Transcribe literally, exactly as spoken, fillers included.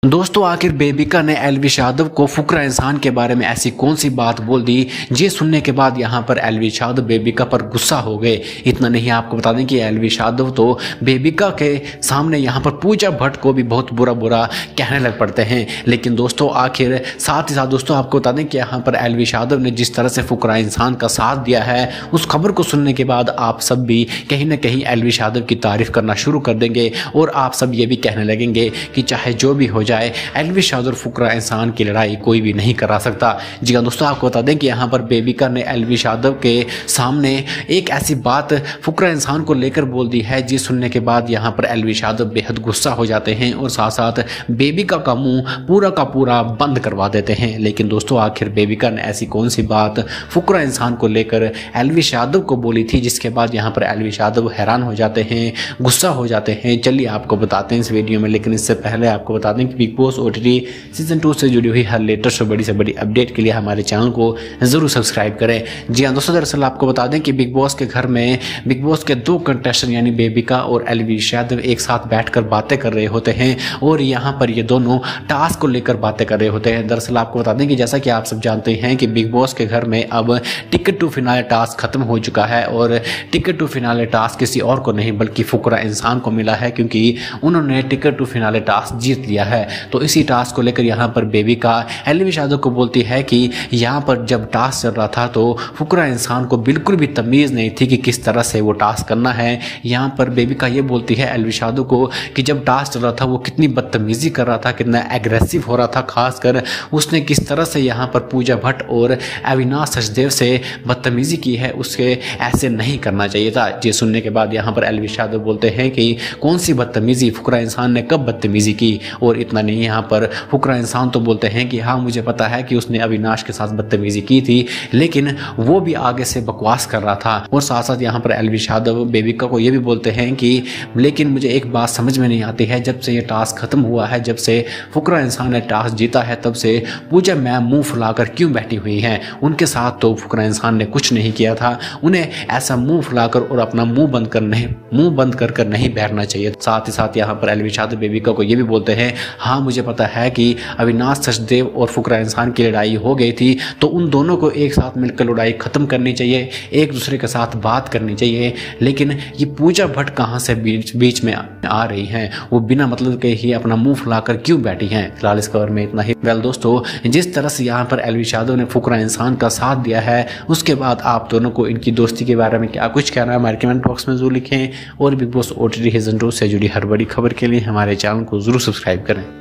दोस्तों आखिर बेबिका ने एलविश यादव को फुकरा इंसान के बारे में ऐसी कौन सी बात बोल दी। ये सुनने के बाद यहाँ पर एलविश यादव बेबिका पर गुस्सा हो गए। इतना नहीं, आपको बता दें कि एलविश यादव तो बेबिका के सामने यहाँ पर पूजा भट्ट को भी बहुत बुरा बुरा कहने लग पड़ते हैं। लेकिन दोस्तों आखिर साथ ही साथ दोस्तों आपको बता दें कि यहाँ पर एलविश यादव ने जिस तरह से फुकरा इंसान का साथ दिया है, उस खबर को सुनने के बाद आप सब भी कहीं ना कहीं एलविश यादव की तारीफ करना शुरू कर देंगे और आप सब ये भी कहने लगेंगे कि चाहे जो भी हो जाए एलविश यादव फुकरा इंसान की लड़ाई कोई भी नहीं करा सकता। जी हाँ दोस्तों, आपको बता दें कि यहाँ पर बेबिका ने एलविश यादव के सामने एक ऐसी बात फुकरा इंसान को लेकर बोल दी है, जी सुनने के बाद यहाँ पर एलविश यादव बेहद गुस्सा हो जाते हैं और साथ साथ बेबिका का मुंह पूरा का पूरा बंद करवा देते हैं। लेकिन दोस्तों आखिर बेबिका ने ऐसी कौन सी बात फुकरा इंसान को लेकर एलविश यादव को बोली थी, जिसके बाद यहाँ पर एलविश यादव हैरान हो जाते हैं, गुस्सा हो जाते हैं। चलिए आपको बताते हैं इस वीडियो में। लेकिन इससे पहले आपको बता दें कि Bigg Boss OTT season two से जुड़ी हुई हर लेटेस्ट और बड़ी से बड़ी अपडेट के लिए हमारे चैनल को जरूर सब्सक्राइब करें। जी हाँ दोस्तों, दरअसल आपको बता दें कि बिग बॉस के घर में बिग बॉस के दो कंटेस्टेंट यानी बेबिका और एलविश यादव एक साथ बैठकर बातें कर रहे होते हैं और यहाँ पर ये दोनों टास्क को लेकर बातें कर रहे होते हैं। दरअसल आपको बता दें कि जैसा कि आप सब जानते हैं कि बिग बॉस के घर में अब टिकट टू फिनाले टास्क खत्म हो चुका है और टिकट टू फिनाले टास्क किसी और को नहीं बल्कि फुकरा इंसान को मिला है, क्योंकि उन्होंने टिकट टू फिनाले टास्क जीत लिया है। तो इसी टास्क को लेकर यहाँ पर बेबिका एलविश यादव को बोलती है कि यहाँ पर जब टास्क चल रहा था तो फुकरा इंसान को बिल्कुल भी तमीज़ नहीं थी कि किस तरह से वो टास्क करना है। यहाँ पर बेबिका ये बोलती है एलविश यादव को कि जब टास्क चल रहा था वो कितनी बदतमीज़ी कर रहा था, कितना एग्रेसिव हो रहा था, खासकर उसने किस तरह से यहाँ पर पूजा भट्ट और अविनाश सचदेव से बदतमीज़ी की है, उसके ऐसे नहीं करना चाहिए था। ये सुनने के बाद यहाँ पर एलविश यादव बोलते हैं कि कौन सी बदतमीज़ी, फुकरा इंसान ने कब बदतमीज़ी की। और इतना नहीं, यहाँ पर फुकरा इंसान तो बोलते हैं कि हाँ मुझे पता है कि उसने अविनाश के साथ बदतमीजी की थी, लेकिन वो भी आगे से बकवास कर रहा था। और साथ साथ यहाँ पर एलविश यादव बेबिका को ये भी बोलते हैं कि लेकिन मुझे एक बात समझ में नहीं आती है, जब से ये टास्क खत्म हुआ है, जब से फुकरा इंसान ने टास्क जीता है, तब से पूजा मैम मुंह फुलाकर क्यों बैठी हुई हैं। उनके साथ तो फुकरा इंसान ने कुछ नहीं किया था, उन्हें ऐसा मुंह फुलाकर और अपना मुंह बंद कर नहीं मुंह बंद कर कर नहीं बैठना चाहिए। साथ ही साथ यहाँ पर एलविश यादव बेबिका को ये भी बोलते हैं, हाँ मुझे पता है कि अविनाश सचदेव और फुकरा इंसान की लड़ाई हो गई थी, तो उन दोनों को एक साथ मिलकर लड़ाई खत्म करनी चाहिए, एक दूसरे के साथ बात करनी चाहिए। लेकिन ये पूजा भट्ट कहाँ से बीच बीच में आ रही हैं, वो बिना मतलब के ही अपना मुंह फुलाकर क्यों बैठी हैं। फिलहाल इस खबर में इतना ही। वेल दोस्तों, जिस तरह से यहाँ पर एलविश यादव ने फुकरा इंसान का साथ दिया है, उसके बाद आप दोनों को इनकी दोस्ती के बारे में क्या कुछ कहना है हमारे कमेंट बॉक्स में जरूर लिखें और Bigg Boss OTT season two से जुड़ी हर बड़ी खबर के लिए हमारे चैनल को जरूर सब्सक्राइब करें।